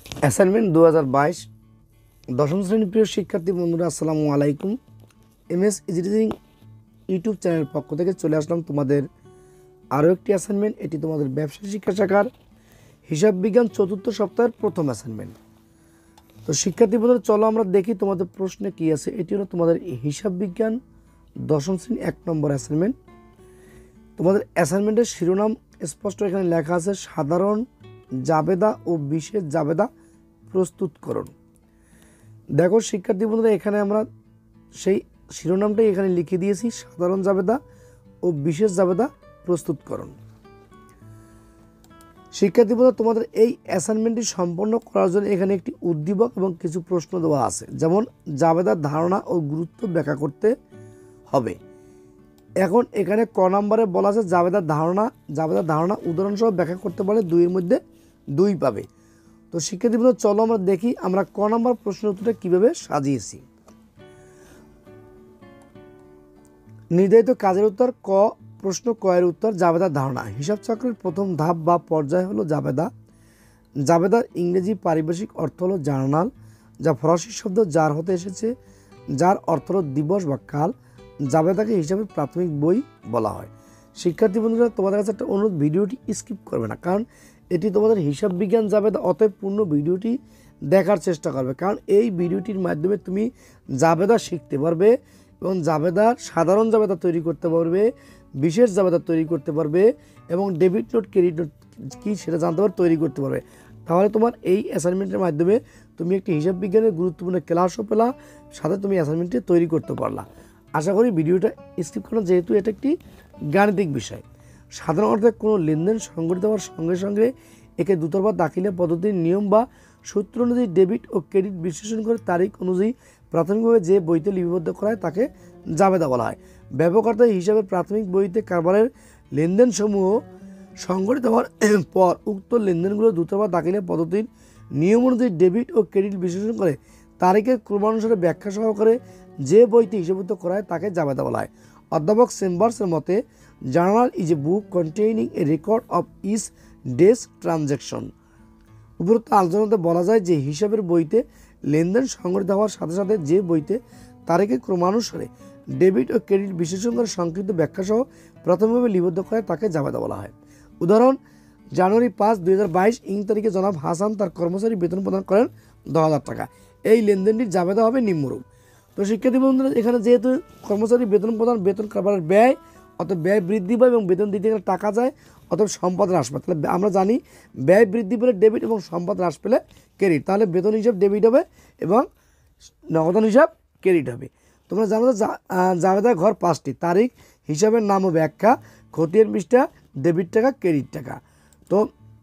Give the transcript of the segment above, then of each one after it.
Assignment 2022 দশম শ্রেণীর প্রিয় শিক্ষার্থী বন্ধুরা, আসসালামু আলাইকুম। এমএস ইঞ্জিনিয়ারিং ইউটিউব চ্যানেলের পক্ষ থেকে চলে আসলাম তোমাদের আরও একটি অ্যাসাইনমেন্ট। এটি তোমাদের ব্যবসায় শিক্ষা শাখার হিসাব বিজ্ঞান চতুর্থ সপ্তাহের প্রথম অ্যাসাইনমেন্ট। তো শিক্ষার্থী বন্ধুরা, চলো আমরা দেখি তোমাদের প্রশ্নে কী আছে। এটি হলো তোমাদের হিসাব বিজ্ঞান দশম শ্রেণী 1 নম্বর অ্যাসাইনমেন্ট। তোমাদের অ্যাসাইনমেন্টের শিরোনাম স্পষ্ট এখানে লেখা আছে, সাধারণ জাবেদা ও বিশেষ জাবেদা প্রস্তুতকরণ। দেখো শিক্ষার্থী বন্ধুরা, এখানে আমরা সেই শিরোনামটাই এখানে লিখে দিয়েছি, সাধারণ জাবেদা ও বিশেষ জাবেদা প্রস্তুতকরণ। শিক্ষার্থী বন্ধুরা, তোমাদের এই অ্যাসাইনমেন্টটি সম্পন্ন করার জন্য এখানে একটি উদ্দীপক এবং কিছু প্রশ্ন দেওয়া আছে, যেমন জাবেদার ধারণা ও গুরুত্ব ব্যাখ্যা করতে হবে। এখন এখানে ক নম্বরে বলা আছে জাবেদার ধারণা উদাহরণসহ ব্যাখ্যা করতে পারলে 2-এর মধ্যে 2 পাবে। তো শিক্ষার্থীবৃন্দ, চলো আমরা দেখি আমরা ক নম্বর প্রশ্নের উত্তরটা কীভাবে সাজিয়েছি। নির্ধারিত কাজের উত্তর ক। প্রশ্ন ক এর উত্তর জাবেদার ধারণা। হিসাব চক্রের প্রথম ধাপ বা পর্যায় হলো জাবেদা। জাবেদার ইংরেজি পারিভাষিক অর্থ হলো জার্নাল, যা ফরাসি শব্দ যার হতে এসেছে, যার অর্থ হলো দিবস বা কাল। জাবেদাকে হিসাবে প্রাথমিক বই বলা হয়। শিক্ষার্থী বন্ধুরা, তোমাদের কাছে একটা অনুরোধ, ভিডিওটি স্কিপ করবে না, কারণ এটি তোমাদের হিসাব বিজ্ঞান জাবেদা, অতএব পূর্ণ ভিডিওটি দেখার চেষ্টা করবে, কারণ এই ভিডিওটির মাধ্যমে তুমি জাবেদা শিখতে পারবে এবং জাবেদার সাধারণ জাবেদা তৈরি করতে পারবে, বিশেষ জাবেদা তৈরি করতে পারবে এবং ডেবিট নোট ক্রেডিট নোট কী সেটা জানতে পারবে, তৈরি করতে পারবে। তাহলে তোমার এই অ্যাসাইনমেন্টের মাধ্যমে তুমি একটি হিসাব বিজ্ঞানের গুরুত্বপূর্ণ ক্লাসও পেলা, সাথে তুমি অ্যাসাইনমেন্টটি তৈরি করতে পারলা। আশা করি ভিডিওটা স্কিপ করো, যেহেতু এটা একটি গাণিতিক বিষয়। সাধারণ অর্থে কোনো লেনদেন সংঘটিত হওয়ার সঙ্গে সঙ্গে একে দুতরফা দাখিলা পদ্ধতির নিয়ম বা সূত্র অনুযায়ী ডেবিট ও ক্রেডিট বিশ্লেষণ করে তারিখ অনুযায়ী প্রাথমিকভাবে যে বইতে লিপিবদ্ধ করা হয় তাকে জাবেদা বলা হয়। ব্যাপক অর্থে হিসাবে প্রাথমিক বইতে কারবারের লেনদেনসমূহ সংঘটিত হওয়ার পর উক্ত লেনদেনগুলো দুতরফা দাখিলা পদ্ধতির নিয়ম অনুযায়ী ডেবিট ও ক্রেডিট বিশ্লেষণ করে তারিখের ক্রমানুসারে ব্যাখ্যা সহকারে যে বইটি হিসাবভুক্ত করা হয় তাকে জাবেদা বলা হয়। অধ্যাপক চেম্বার্সের মতে, journal is a book containing a record of each day's transaction. উপরোক্ত আলোচনাতে বলা যায় যে হিসাবের বইতে লেনদেন সংঘটিত হওয়ার সাথে সাথে যে বইতে তারিখের ক্রমানুসারে ডেবিট ও ক্রেডিট বিশ্লেষণ করে সংক্ষিপ্ত ব্যাখ্যা সহ প্রাথমিকভাবে লিপিবদ্ধ করা হয় তাকে জাবেদা বলা হয়। উদাহরণ, জানুয়ারি 5, 2022 ইং তারিখে জনাব হাসান তার কর্মচারী বেতন প্রদান করেন 10,000 টাকা। এই লেনদেনটির জাবেদা হবে নিম্নরূপ। তো শিক্ষার্থী বন্ধুরা, এখানে যেহেতু কর্মচারী বেতন প্রদান বেতন কারবারের ব্যয়, অর্থাৎ ব্যয় বৃদ্ধি পায় এবং বেতন দিতে গেলে টাকা যায়, অথবা সম্পদ হ্রাস পায়। তাহলে আমরা জানি ব্যয় বৃদ্ধি পেলে ডেবিট এবং সম্পদ হ্রাস পেলে ক্রেডিট, তাহলে বেতন হিসাব ডেবিট হবে এবং নগদান হিসাব ক্রেডিট হবে। তোমরা জানো যে জাবেদা ঘর 5টি, তারিখ, হিসাবের নাম ও ব্যাখ্যা, খতিয়ান পৃষ্ঠা, ডেবিট টাকা, ক্রেডিট টাকা। তো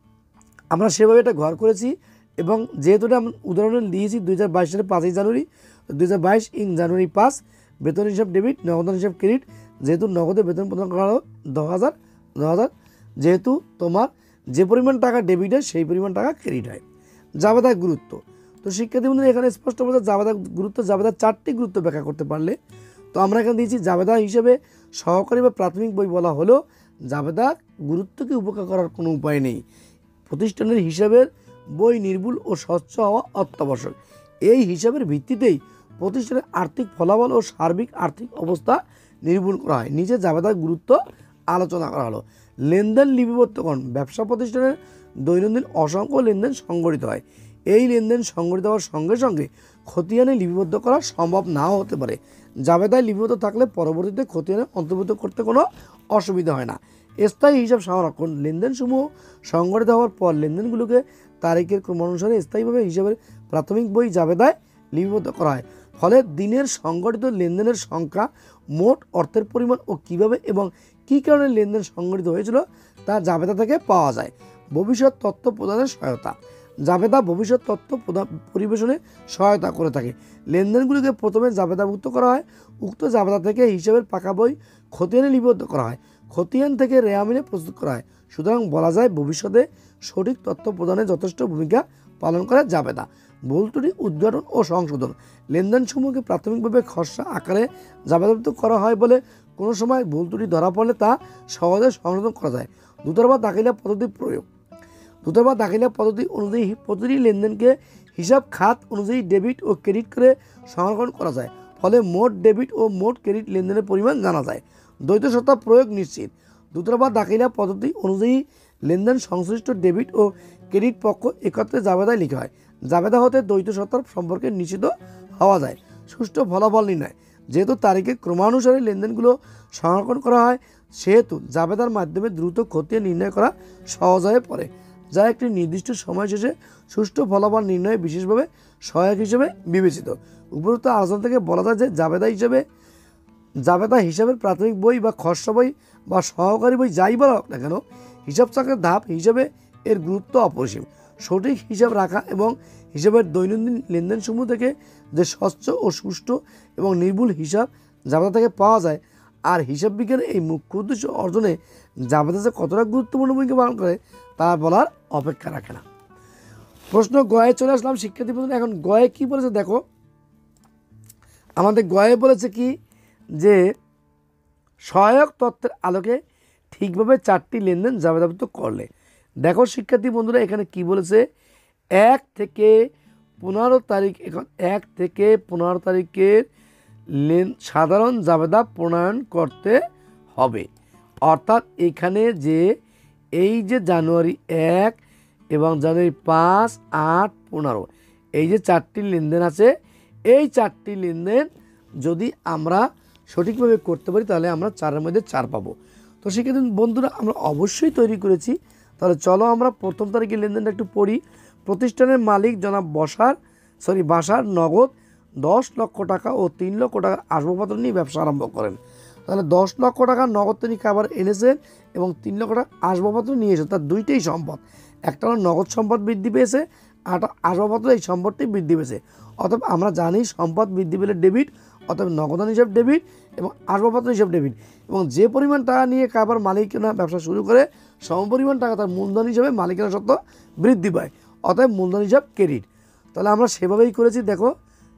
আমরা সেভাবে এটা ঘর করেছি এবং যেহেতু এটা আমরা উদাহরণে দিয়েছি 2022 সালের 5ই জানুয়ারি, 2022 ইং জানুয়ারি 5 বেতন হিসাব ডেবিট, নগদান হিসাব ক্রেডিট। যেহেতু নগদে বেতন প্রদান করা হলো 10,000, যেহেতু তোমার যে পরিমাণ টাকা ডেবিট হয় সেই পরিমাণ টাকা ক্রেডিট হয়। জাবেদার গুরুত্ব। তো শিক্ষার্থী বন্ধুরা, এখানে স্পষ্ট বলছে জাবেদার গুরুত্ব, জাবেদার 4টি গুরুত্ব ব্যাখ্যা করতে পারলে। তো আমরা এখানে দিয়েছি জাবেদা হিসেবে সহকারী বা প্রাথমিক বই বলা হলো জাবেদা গুরুত্বকে উপেক্ষা করার কোনো উপায় নেই। প্রতিষ্ঠানের হিসাবের বই নির্ভুল ও স্বচ্ছ হওয়া অত্যাবশ্যক। এই হিসাবের ভিত্তিতেই প্রতিষ্ঠানের আর্থিক ফলাফল ও সার্বিক আর্থিক অবস্থা নির্ভুল করা হয়। নিচে জাবেদার গুরুত্ব আলোচনা করা হলো। লেনদেন লিপিবদ্ধকরণ। ব্যবসা প্রতিষ্ঠানের দৈনন্দিন অসংখ্য লেনদেন সংঘটিত হয়। এই লেনদেন সংঘটিত হওয়ার সঙ্গে সঙ্গে খতিয়ানে লিপিবদ্ধ করা সম্ভব নাও হতে পারে। জাবেদায় লিপিবদ্ধ থাকলে পরবর্তীতে খতিয়ানে অন্তর্ভুক্ত করতে কোনো অসুবিধা হয় না। স্থায়ী হিসাব সংরক্ষণ। লেনদেনসমূহ সংঘটিত হওয়ার পর লেনদেনগুলোকে তারিখের ক্রমানুসারে স্থায়ীভাবে হিসাবের প্রাথমিক বই জাবেদায় লিপিবদ্ধ করা হয়। ফলে দিনের সংঘটিত লেনদেনের সংখ্যা, মোট অর্থের পরিমাণ ও কীভাবে এবং কী কারণে লেনদেন সংঘটিত হয়েছিল তা জাবেদা থেকে পাওয়া যায়। ভবিষ্যৎ তথ্য প্রদানের সহায়তা। জাবেদা ভবিষ্যৎ তথ্য পরিবেশনে সহায়তা করে থাকে। লেনদেনগুলিকে প্রথমে জাবেদাভুক্ত করা হয়। উক্ত জাবেদা থেকে হিসাবের পাকা বই খতিয়ানে লিপিবদ্ধ করা হয়। খতিয়ান থেকে রেয়ামিনে প্রস্তুত করা হয়। সুতরাং বলা যায় ভবিষ্যতে সঠিক তথ্য প্রদানে যথেষ্ট ভূমিকা পালন করে জাবেদা। ভুল ত্রুটি উদ্ঘাটন ও সংশোধন। লেনদেনসমূহকে প্রাথমিকভাবে খসড়া আকারে জাবেদাভুক্ত করা হয় বলে কোনো সময় ভুল ত্রুটি ধরা পড়লে তা সহজে সংশোধন করা যায়। দুতরফা দাখিলা পদ্ধতি প্রয়োগ। দ্রুততা দাখিলা পদ্ধতি অনুযায়ী প্রতিটি লেনদেনকে হিসাব খাত অনুযায়ী ডেবিট ও ক্রেডিট করে সংরক্ষণ করা যায়, ফলে মোট ডেবিট ও মোট ক্রেডিট লেনদেনের পরিমাণ জানা যায়। দ্বৈত সত্তা প্রয়োগ নিশ্চিত। দ্রুততা দাখিলা পদ্ধতি অনুযায়ী লেনদেন সংশ্লিষ্ট ডেবিট ও ক্রেডিট পক্ষ একত্রে জাবেদায় লিখা হয়। জাবেদা হতে দ্বৈত সত্তার সম্পর্কে নিশ্চিত হওয়া যায়। সুষ্ঠু ফলাফল নির্ণয়। যেহেতু তারিখে ক্রমানুসারে লেনদেনগুলো সংরক্ষণ করা হয়, সেহেতু জাবেদার মাধ্যমে দ্রুত খতিয়ান নির্ণয় করা সহজ হয়ে পড়ে, যা একটি নির্দিষ্ট সময় শেষে সুষ্ঠু ফলাফল নির্ণয়ে বিশেষভাবে সহায়ক হিসেবে বিবেচিত। উপরোক্ত আলোচনা থেকে বলা যায় যে জাবেদা হিসাবের প্রাথমিক বই বা খসড়া বই বা সহকারী বই যাই বলা হোক না কেন, হিসাব চক্রের ধাপ হিসাবে এর গুরুত্ব অপরিসীম। সঠিক হিসাব রাখা এবং হিসাবের দৈনন্দিন লেনদেনসমূহ থেকে যে স্বচ্ছ ও সুষ্ঠু এবং নির্ভুল হিসাব জাবেদা থেকে পাওয়া যায়, আর হিসাব বিজ্ঞানের এই মুখ্য উদ্দেশ্য অর্জনে জাবেদা যে কতটা গুরুত্বপূর্ণ ভূমিকা পালন করে তা বলার অপেক্ষা রাখে না। প্রশ্ন গয়ে চলে আসলাম শিক্ষার্থী বন্ধুরা। এখন গয়ে কি বলেছে দেখো, আমাদের গয়ে বলেছে কি যে সহায়ক তথ্যের আলোকে ঠিকভাবে 4টি লেনদেন জাবেদাভুক্ত করলে। দেখো শিক্ষার্থী বন্ধুরা, এখানে কি বলেছে, 1 থেকে 15 তারিখ, এখন 1 থেকে 15 তারিখের সাধারণ জাবেদা প্রণয়ন করতে হবে। অর্থাৎ এখানে যে এই যে জানুয়ারি 1 এবং জানুয়ারি 5, 8, 15 এই যে 4টি লেনদেন আছে, এই 4টি লেনদেন যদি আমরা সঠিকভাবে করতে পারি তাহলে আমরা 4-এর মধ্যে 4 পাবো। তো সেক্ষেত্রে বন্ধুরা আমরা অবশ্যই তৈরি করেছি। তাহলে চলো আমরা প্রথম তারিখের লেনদেনটা একটু পড়ি। প্রতিষ্ঠানের মালিক জনাব বাসার নগদ 10 লক্ষ টাকা ও 3 লক্ষ টাকার আসবাবপত্র নিয়ে ব্যবসা আরম্ভ করেন। তাহলে 10 লক্ষ টাকার নগদ তিনি খাবার এনেছেন এবং 3 লক্ষ টাকা আসবাবপত্র নিয়ে এসেছেন। তার দুইটাই সম্পদ, একটা হলো নগদ সম্পদ বৃদ্ধি পেয়েছে, আর আসবাবপত্র এই সম্পদটি বৃদ্ধি পেয়েছে। অতএব আমরা জানি সম্পদ বৃদ্ধি পেলে ডেবিট, অতএব নগদান হিসাব ডেবিট এবং আসবাবপত্র হিসাব ডেবিট। এবং যে পরিমাণ টাকা নিয়ে কারবার মালিকানা ব্যবসা শুরু করে সমপরিমাণ টাকা তার মূলধন হিসাবে মালিকানা সত্ত্ব বৃদ্ধি পায়, অতএব মূলধন হিসাব ক্রেডিট। তাহলে আমরা সেভাবেই করেছি। দেখো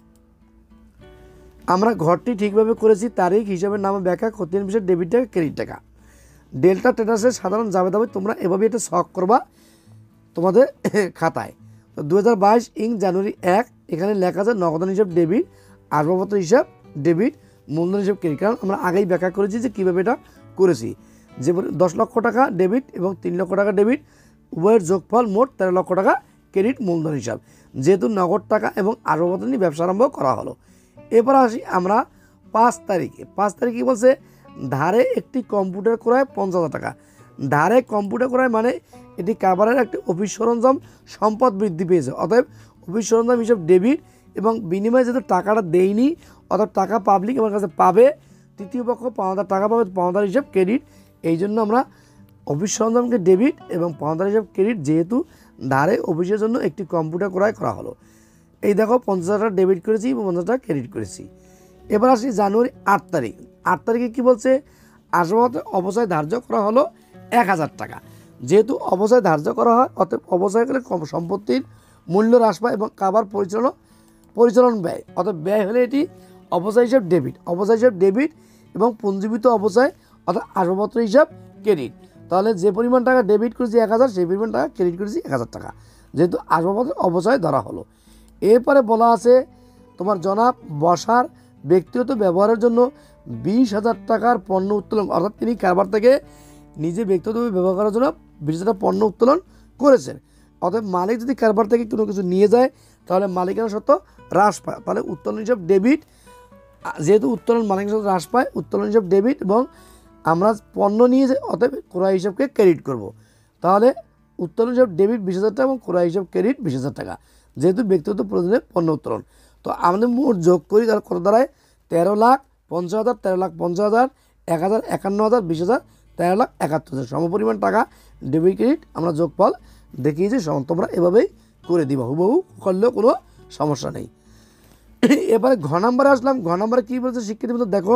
আমরা ঘরটি ঠিকভাবে করেছি। তারিখ হিসাবের নামে ব্যাখ্যা, খতিয়ান বিষয় ডেবিট টাকা ক্রেডিট টাকা। ডেল্টা ট্রেডার্সের সাধারণ জাবেদা বই তোমরা এভাবে এটা শখ করবা তোমাদের খাতায়। তো 2022 জানুয়ারি 1 এখানে লেখা আছে নগদান হিসাব ডেবিট, আসবাবপত্র হিসাব ডেবিট, মূলধন হিসাব ক্রেডিট। কারণ আমরা আগেই ব্যাখ্যা করেছি যে কীভাবে এটা করেছি। যে 10 লক্ষ টাকা ডেবিট এবং 3 লক্ষ টাকা ডেবিট, উভয়ের যোগফল মোট 13 লক্ষ টাকা ক্রেডিট মূলধন হিসাব, যেহেতু নগদ টাকা এবং আসবাবপত্র নিয়ে ব্যবসা আরম্ভ করা হলো। এরপর আসি আমরা 5 তারিখে। 5 তারিখে বলছে ধারে একটি কম্পিউটার ক্রয় 50,000 টাকা। ধারে কম্পিউটার ক্রয় মানে এটি কারবারের একটি অফিস সরঞ্জাম সম্পদ বৃদ্ধি পেয়েছে, অতএব অফিস সরঞ্জাম হিসাব ডেবিট এবং বিনিময়ে যেহেতু টাকাটা দেয়নি অর্থাৎ টাকা পাবলিক আমার কাছে পাবে, তৃতীয় পক্ষ 5,000 টাকা পাবে, 5,000 হিসাব ক্রেডিট। এই জন্য আমরা অফিস সরঞ্জামকে ডেবিট এবং 5,000 হিসাব ক্রেডিট, যেহেতু ধারে অফিসের জন্য একটি কম্পিউটার ক্রয় করা হলো। এই দেখো 50,000 টাকা ডেবিট করেছি এবং 50,000 টাকা ক্রেডিট করেছি। এবার আসি জানুয়ারি 8 তারিখ। 8 তারিখে কী বলছে, আসবাবপত্রের অবচয় ধার্য করা হলো 1,000 টাকা। যেহেতু অবচয় ধার্য করা হয় অতএব অবচয় করলে সম্পত্তির মূল্য হ্রাস পায় এবং কারবার পরিচালন ব্যয়, অর্থাৎ ব্যয় হলে এটি অবচয় হিসাব ডেবিট। অবচয় হিসাব ডেবিট এবং পুঞ্জীভূত অবচয় অর্থাৎ আসবাবপত্র হিসাব ক্রেডিট। তাহলে যে পরিমাণ টাকা ডেবিট করেছি 1,000, সেই পরিমাণ টাকা ক্রেডিট করেছি 1,000 টাকা, যেহেতু আসবাবপত্রের অবচয় ধরা হলো। এরপরে বলা আছে তোমার জনাব বসার ব্যক্তিগত ব্যবহারের জন্য 20,000 টাকার পণ্য উত্তোলন, অর্থাৎ তিনি কারবার থেকে নিজে ব্যক্তিগতভাবে ব্যবহার করার জন্য 20,000 টাকা পণ্য উত্তোলন করেছেন। অতএব মালিক যদি কারবার থেকে কোনো কিছু নিয়ে যায় তাহলে মালিকানা সত্ত্ব হ্রাস পায়, তাহলে উত্তোলন হিসাব ডেবিট। যেহেতু উত্তোলন মালিকানা সত্ত্ব হ্রাস পায়, উত্তোলন হিসাব ডেবিট এবং আমরা পণ্য নিয়ে যাই অতএব ক্রয় হিসাবকে ক্রেডিট করব। তাহলে উত্তোলন হিসাব ডেবিট 20,000 টাকা এবং ক্রয় হিসাব ক্রেডিট 20,000 টাকা, যেহেতু ব্যক্তিগত প্রয়োজনে পণ্য উত্তোলন। তো আমাদের মোট যোগ করি তাহলে কত দাঁড়ায়, 13,50,000, 13,50,000, 1,000, 51,000, 20,000, 13,71,000 সমপরিমাণ টাকা ডেবিট ক্রেডিট আমরা যোগফল দেখিয়েছি। তোমরা এভাবেই করে দিবা, হুবহু করলেও কোনো সমস্যা নেই। এবারে ঘ নম্বরে আসলাম। ঘ নম্বরে কী বলছে শিক্ষার্থী বন্ধু, দেখো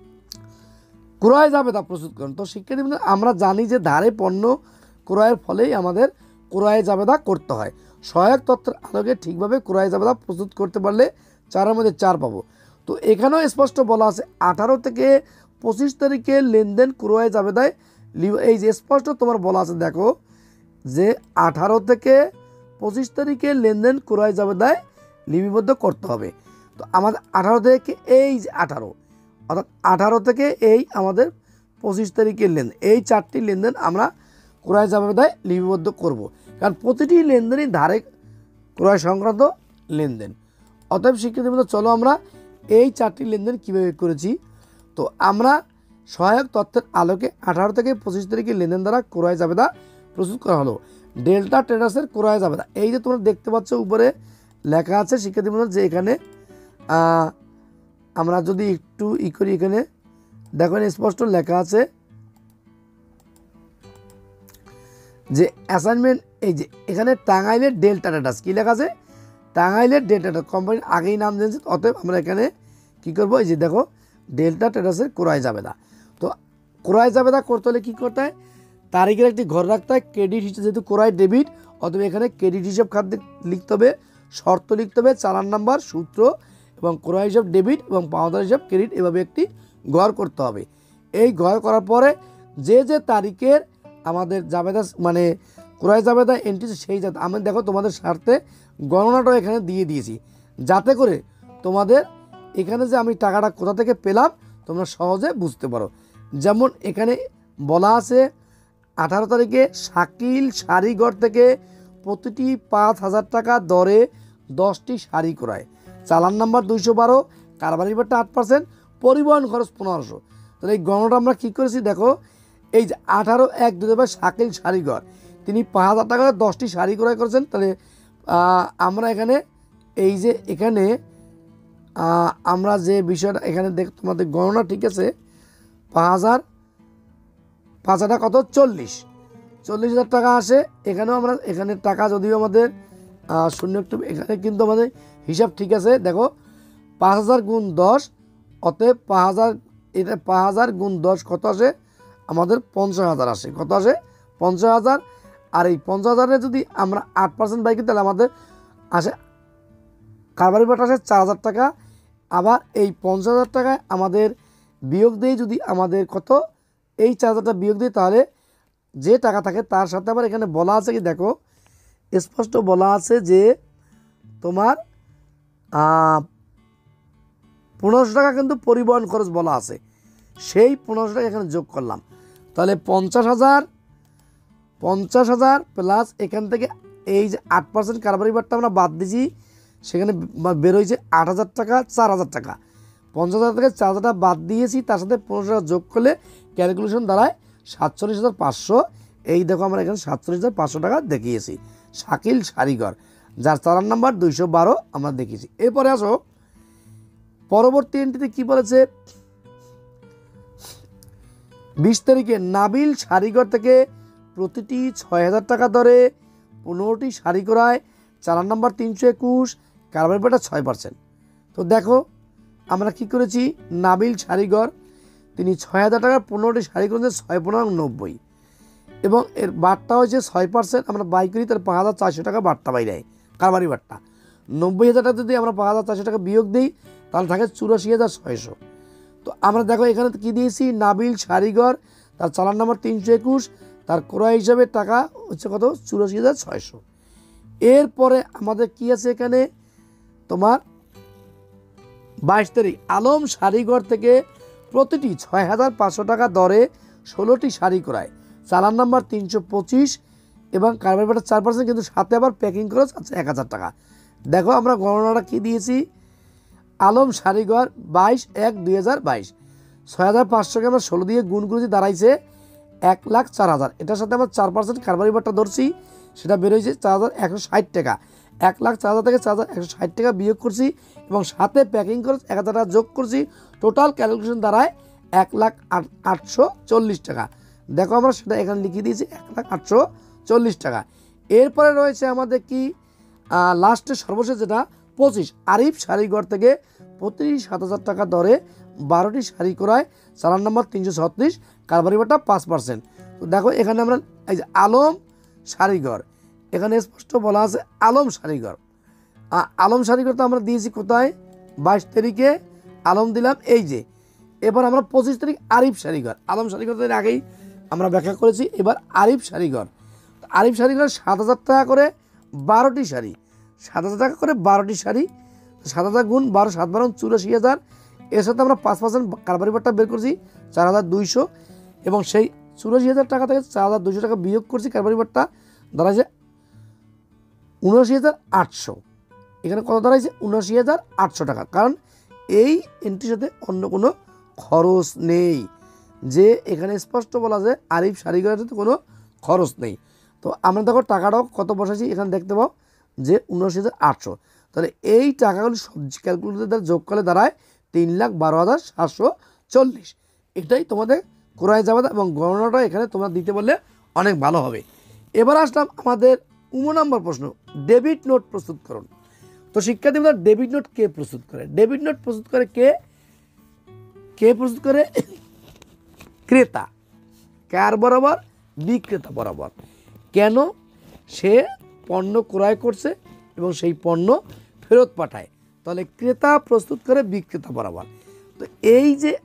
ক্রয় জাবেদা প্রস্তুত করেন। তো শিক্ষার্থী বন্ধু আমরা জানি যে ধারে পণ্য ক্রয়ের ফলেই আমাদের ক্রয় জাবেদা করতে হয়। সহায়ক তথ্যের আলোকে ঠিকভাবে ক্রয় জাবেদা প্রস্তুত করতে পারলে 4-এর মধ্যে 4 পাবো। তো এখানেও স্পষ্ট বলা আছে 18 থেকে 25 তারিখে লেনদেন ক্রয় জাবেদায় এই যে স্পষ্ট তোমার বলা আছে। দেখো যে 18 থেকে 25 তারিখের লেনদেন ক্রয় জাবেদায় লিপিবদ্ধ করতে হবে। তো আমাদের 18 থেকে এই যে 18 অর্থাৎ 18 থেকে এই আমাদের 25 তারিখের লেনদেন, এই 4টি লেনদেন আমরা ক্রয় জাবেদায় লিপিবদ্ধ করব, কারণ প্রতিটি লেনদেনই ধারে ক্রয় সংক্রান্ত লেনদেন। অতএব শিক্ষার্থীবৃন্দ, চলো আমরা এই 4টি লেনদেন কীভাবে করেছি। তো আমরা সহায়ক তথ্যের আলোকে 18 থেকে 25 তারিখের লেনদেন দ্বারা ক্রয় জাবেদা প্রস্তুত করা হলো। ডেল্টা ট্রেডার্সের ক্রয় জাবেদা, এই যে তোমরা দেখতে পাচ্ছ উপরে লেখা আছে শিক্ষার্থীবৃন্দ, যে এখানে আমরা যদি একটু করি, এখানে দেখো স্পষ্ট লেখা আছে যে অ্যাসাইনমেন্ট, এই যে এখানে টাঙ্গাইলের ডেল্টা ট্রেডার্স কী লেখা আছে, টাঙ্গাইলের ডেল্টা ট্রেডার্স কোম্পানির আগেই নাম দিয়েছে। অতএব আমরা এখানে কী করবো, এই যে দেখো ডেল্টা ট্রেডার্সের ক্রয় জাবেদা। তো ক্রয় জাবেদা করতে হলে কী করতে হয়, তারিখের একটি ঘর রাখতে হয়, ক্রেডিট হিসেবে, যেহেতু ক্রয় ডেবিট অতএব এখানে ক্রেডিট হিসাব খাতে লিখতে হবে, শর্ত লিখতে হবে, চালান নাম্বার, সূত্র এবং ক্রয় হিসাব ডেবিট এবং পাওনাদার হিসাব ক্রেডিট, এভাবে একটি ঘর করতে হবে। এই ঘর করার পরে যে যে তারিখের আমাদের জাবেদা মানে ক্রয় জাবেদা এন্ট্রি, সেই যাতে আমি দেখো তোমাদের স্বার্থে গণনাটাও এখানে দিয়ে দিয়েছি, যাতে করে তোমাদের এখানে যে আমি টাকাটা কোথা থেকে পেলাম তোমরা সহজে বুঝতে পারো। যেমন এখানে বলা আছে 18 তারিখে শাকিল শাড়িঘর থেকে প্রতিটি 5,000 টাকা দরে 10টি শাড়ি ক্রয়, চালান নাম্বার 212, কারবারি বাট্টা 8%, পরিবহন খরচ 1500। তাহলে এই গণনাটা আমরা কী করেছি দেখো, এই যে 18/1/2022 শাকিল শাড়িঘর তিনি 5,000 টাকা 10টি শাড়ি ক্রয় করেছেন। তাহলে আমরা এখানে এই যে এখানে আমরা যে বিষয়টা এখানে দেখ তোমাদের গণনা ঠিক আছে, 5,000 কত 40,000 টাকা আসে। এখানেও আমরা এখানে টাকা যদিও আমাদের শূন্য একটু, এখানে কিন্তু আমাদের হিসাব ঠিক আছে। দেখো 5,000 গুণ 10, অতএব 5,000, এটা 5,000 গুণ 10 কত আসে আমাদের 50,000 আসে। কত আসে 50,000। আর এই 50,000-এ যদি আমরা 8% বাই করি তাহলে আমাদের আসে কারবারি বাটা আসে 4,000 টাকা। আবার এই 50,000 টাকায় আমাদের বিয়োগ দিয়ে যদি আমাদের কত এই 4,000 টাকা বিয়োগ দিই, তাহলে যে টাকা থাকে তার সাথে আবার এখানে বলা আছে কি দেখো, স্পষ্ট বলা আছে যে তোমার 1500 টাকা কিন্তু পরিবহন খরচ বলা আছে, সেই 1500 টাকা এখানে যোগ করলাম। তাহলে 50,000 প্লাস এখান থেকে এই যে 8% কারবারি বাট্টা আমরা বাদ দিয়েছি, সেখানে বেরোয়েছে 8,000 টাকা, 4,000 টাকা। 50,000 থেকে 4,000 টাকা বাদ দিয়েছি, তার সাথে 1500 টাকা যোগ করলে ক্যালকুলেশন দাঁড়ায় 47,500। এই দেখো আমরা এখানে 47,500 টাকা দেখিয়েছি শাকিল শাড়িঘর, যার চালান নাম্বার 212 আমরা দেখিয়েছি। এরপরে আসো পরবর্তী এন্ট্রিতে কি বলেছে, 20 তারিখে নাবিল শাড়িঘর থেকে প্রতিটি 6,000 টাকা দরে 15টি শাড়ি ক্রয়, চালান নাম্বার 321, কারবারি বাটা 6%। তো দেখো আমরা কি করেছি, নাবিল শাড়িঘর তিনি 6,000 টাকার 15টি শাড়ি করেছেন, 6×90 এবং এর বাট্টা হয়েছে 6%। আমরা বাই করি তাহলে 5,400 টাকা বাট্টা বাই নেয় কারবারি বাট্টা। 90,000 টাকা যদি আমরা 5,400 টাকা বিয়োগ দিই তাহলে থাকে 84,600। তো আমরা দেখো এখানে কি দিয়েছি, নাবিল শাড়িঘর, তার চালান নাম্বার 321, তার ক্রয় হিসাবে টাকা হচ্ছে কত 84,600। এরপরে আমাদের কি আছে এখানে তোমার 22 তারিখ আলম শাড়িঘর থেকে প্রতিটি 6,500 টাকা দরে 16টি শাড়ি ক্রয়, চালান নাম্বার 325 এবং কারবারি বাটা 4%, কিন্তু সাথে আবার প্যাকিং খরচ আছে 1,000 টাকা। দেখো আমরা গণনাটা কি দিয়েছি, আলম শাড়িঘর 22/1/2022 6,500কে আমরা 16 দিয়ে গুণ করেছি, দাঁড়াইছে 1,04,000। এটার সাথে আমরা 4% কারবারি বাট্টা ধরছি, সেটা বেরোয়েছে 4,160 টাকা। 1,04,000 থেকে 4,160 টাকা বিয়োগ করছি এবং সাথে প্যাকিং খরচ 1,000 টাকা যোগ করছি, টোটাল ক্যালকুলেশন দাঁড়ায় 1,0840 টাকা। দেখো আমরা সেটা এখানে লিখে দিয়েছি 1,0840 টাকা। এরপরে রয়েছে আমাদের কি লাস্টে সর্বশেষ যেটা 25 আরিফ শাড়িঘর থেকে প্রতি 7,000 টাকা দরে 12টি শাড়ি ক্রয়, চালান নাম্বার 336, কারবারি বাটা 5%। তো দেখো এখানে আমরা এই যে আলম শাড়িঘর, এখানে স্পষ্ট বলা আছে আলম শাড়িঘর। আলম শাড়িঘর তো আমরা দিয়েছি কোথায়, 22 তারিখে আলম দিলাম, এই যে। এবার আমরা 25 তারিখ আরিফ শাড়িঘর, আলম শাড়িঘর আগেই আমরা ব্যাখ্যা করেছি, এবার আরিফ শাড়িঘর। আরিফ শাড়িঘর 7,000 টাকা করে 12টি শাড়ি, 7,000 টাকা করে 12টি শাড়ি, 7,000 গুণ 12, 7 12 84,000। এর সাথে আমরা 5% কারবারি ভাট্টা বের করছি 4,200, এবং সেই 84,000 টাকা থেকে 4,200 টাকা বিয়োগ করছি কারবারি ভাট্টা, দাঁড়াইছে 79,800। এখানে কত দাঁড়াইছে? 79,800 টাকা। কারণ এই এন্ট্রির সাথে অন্য কোনো খরচ নেই, যে এখানে স্পষ্ট বলা যায় আরিফ শাড়িঘরের সাথে কোনো খরচ নেই। তো আমরা দেখো টাকাটাও কত বসাইছি এখানে দেখতে পাও যে 79,800। তাহলে এই টাকাগুলো সব ক্যালকুলেটর দ্বারা যোগ করলে দাঁড়ায় 3,12,740। এটাই তোমাদের ক্রয় জাবেদা, এবং গণনাটা এখানে তোমরা দিতে বললে অনেক ভালো হবে। এবার আসলাম আমাদের 19 নম্বর প্রশ্ন, ডেবিট নোট প্রস্তুতকরণ। তো শিক্ষার্থীরা, ডেবিট নোট কে প্রস্তুত করে? ডেবিট নোট প্রস্তুত করে কে প্রস্তুত করে? ক্রেতা। কার বরাবর? বিক্রেতা বরাবর। কেন? সে পণ্য ক্রয় করছে এবং সেই পণ্য ফেরত পাঠায়, তাহলে ক্রেতা প্রস্তুত করে বিক্রেতা বরাবর। তো এই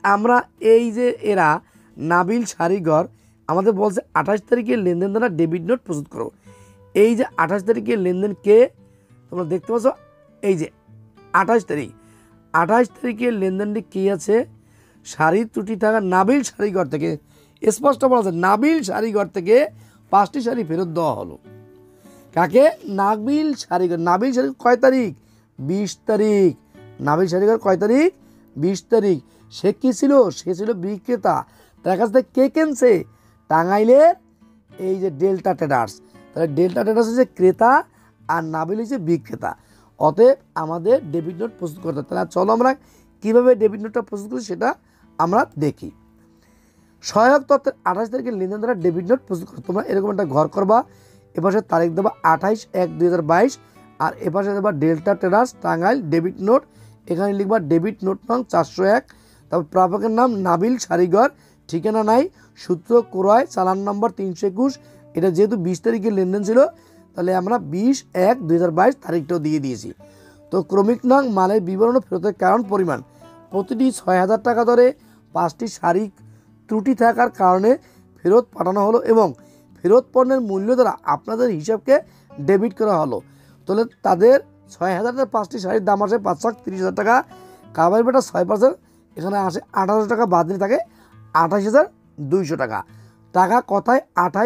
যে এরা নাবিল শাড়িঘর আমাদের বলছে 28 তারিখের লেনদেন দ্বারা ডেবিট নোট প্রস্তুত করো। এই যে 28 তারিখের লেনদেন কে? তোমরা দেখতে পাচ্ছ এই যে 28 তারিখের লেনদেনটি কী আছে? শাড়ির ত্রুটি থাকা নাবিল শাড়িঘর থেকে, স্পষ্ট বলা আছে নাবিল শাড়িঘর থেকে 5টি শাড়ি ফেরত দেওয়া হলো। কাকে? নাবিল শাড়িঘর। নাবিল শাড়িঘর কয় তারিখ? 20 তারিখ। নাবিল শাড়িঘর কয় তারিখ? 20 তারিখ। সে কী ছিল? সে ছিল বিক্রেতা। তার কাছ থেকে কে কিনছে? টাঙ্গাইলের এই যে ডেল্টা ট্রেডার্স। তাহলে ডেল্টা ট্রেডার্স হচ্ছে ক্রেতা আর নাবিল হচ্ছে বিক্রেতা। অতএব আমাদের ডেবিট নোট প্রস্তুত করতে হবে। তাহলে চলো আমরা কীভাবে ডেবিট নোটটা প্রস্তুত করি সেটা আমরা দেখি। সহায়ক তথ্যের 28 তারিখের লেনদেন দ্বারা ডেবিট নোট প্রস্তুত করো। তোমরা এরকম একটা ঘর করবা, এপাশে তারিখ দেবা 28/1/2022, আর এপাশে দেবা Delta Traders Tangail debit note. এখানে লিখবা ডেবিট নোট নং 401। তারপর প্রাপকের নাম নাবিল শাড়িঘর, ঠিকানা নাই, সূত্র ক্রয়, চালান নম্বর 321। এটা যেহেতু 20 তারিখের লেনদেন ছিল, তাহলে আমরা 20/1/2022 তারিখটাও দিয়ে দিয়েছি। তো ক্রমিক নং মালের বিবরণ ও ফেরতের কারণ পরিমাণ, প্রতিটি 6,000 টাকা ধরে 5টি শাড়ি ত্রুটি থাকার কারণে ফেরত পাঠানো হলো, এবং ফেরত পণ্যের মূল্য দ্বারা আপনাদের হিসাবকে ডেবিট করা হলো। তাহলে তাদের 6,000 5টি শাড়ির দাম আসে 5,30,000 টাকা। কারবারি ভাট্টা 6%, এখানে আসে 18,000 টাকা, বাদ দিয়ে থাকে 28,200 টাকা। টাকা কথায়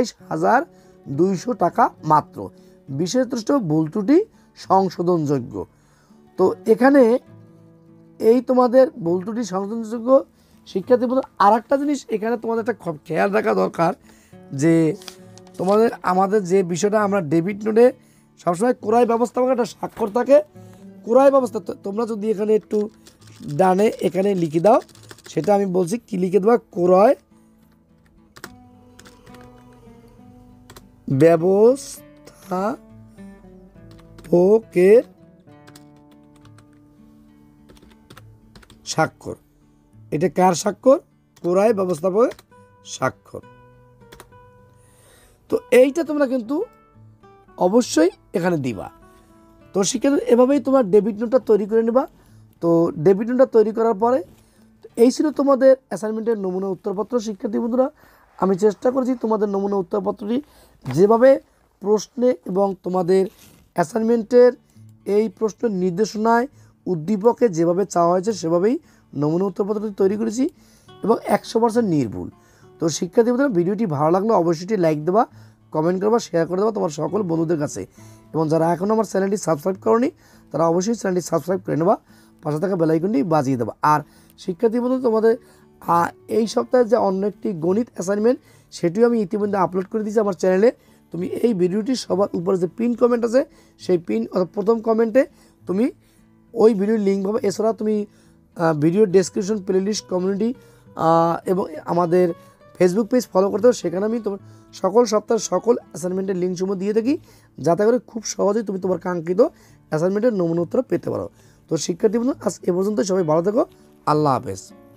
28,200 টাকা মাত্র। বিশেষ দৃষ্ট ভুল ত্রুটি সংশোধনযোগ্য। তো এখানে এই তোমাদের ভুল ত্রুটি সংশোধনযোগ্য শিক্ষার্থী বন্ধু, আর একটা জিনিস এখানে তোমাদের একটা খেয়াল রাখা দরকার, যে আমাদের যে বিষয়টা আমরা ডেবিট নোটে সবসময় ক্রয় ব্যবস্থাপক একটা স্বাক্ষর থাকে। ক্রয় ব্যবস্থা তোমরা যদি এখানে একটু ডানে এখানে লিখে দাও, সেটা আমি বলছি কি লিখে দেবা, ক্রয় ব্যবস্থাপকের স্বাক্ষর। এটা কার স্বাক্ষর? ক্রয় ব্যবস্থাপকের স্বাক্ষর। তো এইটা তোমরা কিন্তু অবশ্যই এখানে দিবা। তো শিক্ষার্থী, এভাবেই তোমার ডেবিট নোটটা তৈরি করে নেবা। তো ডেবিট নোটটা তৈরি করার পরে এই ছিল তোমাদের অ্যাসাইনমেন্টের নমুনা উত্তরপত্র। শিক্ষার্থী বন্ধুরা, আমি চেষ্টা করেছি তোমাদের নমুনা উত্তরপত্রটি যেভাবে প্রশ্নে এবং তোমাদের অ্যাসাইনমেন্টের এই প্রশ্ন নির্দেশনায় উদ্দীপকে যেভাবে চাওয়া হয়েছে সেভাবেই নমুনা উত্তরপত্রটি তৈরি করেছি, এবং 100% নির্ভুল। তো শিক্ষার্থী বন্ধুরা, ভিডিওটি ভালো লাগলে অবশ্যই লাইক দেবা, কমেন্ট করবা, শেয়ার করে দেবা তোমার সকল বন্ধুদের কাছে, এবং যারা এখনও আমার চ্যানেলটি সাবস্ক্রাইব করনি তারা অবশ্যই চ্যানেলটি সাবস্ক্রাইব করে নেবা, পাশে থাকা বেল আইকনটি বাজিয়ে দেবা। আর শিক্ষার্থী বন্ধু, তোমাদের এই সপ্তাহে যে অন্য একটি গণিত অ্যাসাইনমেন্ট সেটিও আমি ইতিমধ্যে আপলোড করে দিয়েছি আমার চ্যানেলে। তুমি এই ভিডিওটি সবার উপরে যে পিন কমেন্ট আছে সেই পিন প্রথম কমেন্টে তুমি ওই ভিডিওর লিঙ্ক পাবে। এছাড়া তুমি ভিডিও ডেসক্রিপশন, প্লেলিস্ট, কমিউনিটি এবং আমাদের ফেসবুক পেজ ফলো করতে হবে। সেখানে আমি তোমার সকল সপ্তাহের সকল অ্যাসাইনমেন্টের লিঙ্ক সমূহ দিয়ে থাকি, যাতে করে খুব সহজেই তুমি তোমার কাঙ্ক্ষিত অ্যাসাইনমেন্টের নমুনা উত্তর পেতে পারো। তো শিক্ষার্থী বন্ধু, আজ এ পর্যন্ত, সবাই ভালো থেকো। আল্লাহ হাফেজ।